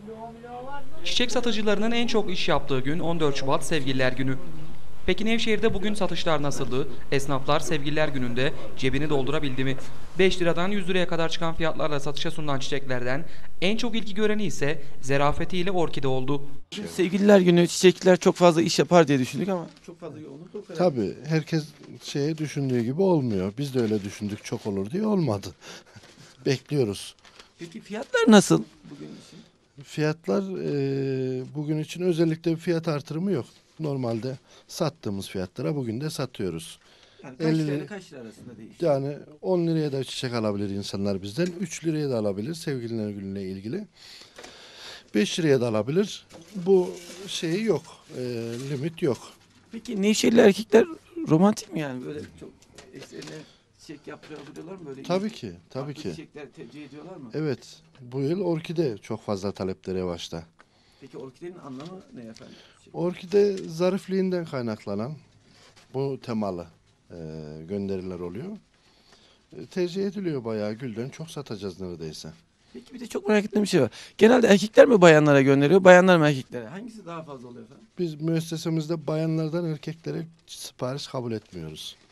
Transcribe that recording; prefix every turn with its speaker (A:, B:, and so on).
A: Çiçek satıcılarının en çok iş yaptığı gün 14 Şubat Sevgililer Günü. Peki Nevşehir'de bugün satışlar nasıldı? Esnaflar Sevgililer Günü'nde cebini doldurabildi mi? 5 liradan 100 liraya kadar çıkan fiyatlarla satışa sunulan çiçeklerden en çok ilgi göreni ise zerafetiyle orkide oldu.
B: Sevgililer günü çiçekler çok fazla iş yapar diye düşündük ama çok fazla yoğunluk yok.
C: Tabii herkes düşündüğü gibi olmuyor. Biz de öyle düşündük çok olur diye olmadı. Bekliyoruz.
B: Peki fiyatlar nasıl bugün için?
C: Fiyatlar bugün için özellikle bir fiyat artırımı yok. Normalde sattığımız fiyatlara bugün de satıyoruz.
B: Yani kaç
C: 50
B: lirayla
C: lira,
B: kaç lira arasında değişiyor?
C: yani 10 liraya da çiçek alabilir insanlar bizden. 3 liraya da alabilir sevgililer gününe ilgili. 5 liraya da alabilir. Bu şeyi yok. Limit yok.
B: Peki Nevşehirli erkekler romantik mi yani böyle çok eşlerine çiçek yaptırabiliyorlar mı böyle?
C: Tabii ki, tabii
B: Farklı
C: ki.
B: çiçekler tercih ediyorlar mı?
C: Evet, bu yıl orkide çok fazla talepleri başta.
B: Peki orkidenin anlamı ne efendim?
C: Orkide zarifliğinden kaynaklanan bu temalı gönderiler oluyor. Tercih ediliyor bayağı gülden çok satacağız neredeyse.
B: Peki bir de çok merak ettiğim bir şey var. Genelde erkekler mi bayanlara gönderiyor, bayanlar mı erkeklere? Hangisi daha fazla oluyor efendim?
C: Biz müessesemizde bayanlardan erkeklere sipariş kabul etmiyoruz.